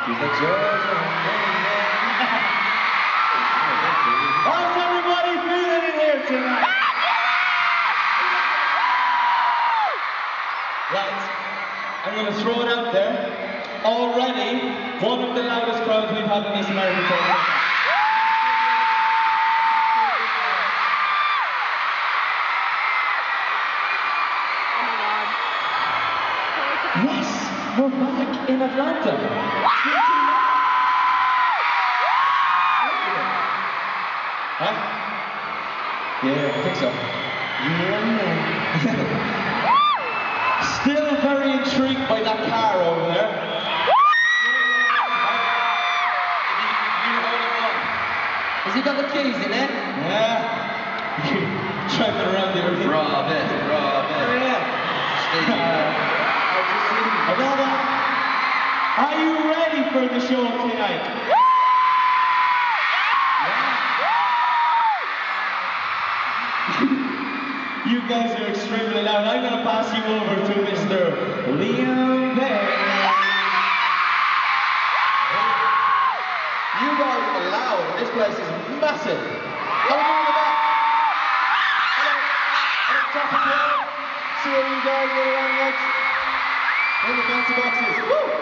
She's the Georgia. How's everybody feeling in here tonight? Right, I'm going to throw it out there. Already, one of the loudest crowds we've had in this American tour. Yes, we're back in Atlanta. Huh? Yeah, I think so. Yeah. Still very intrigued by that car over there. Has he got the keys in it? Yeah. Driving around there. Rob it. Yeah. Adela, are you ready for the show tonight? You guys are extremely loud. I'm going to pass you over to Mr. Liam Perry. You guys are loud. This place is massive. How are we doing about? Hello. Top of the See all you guys all around next. In the fancy boxes. Woo!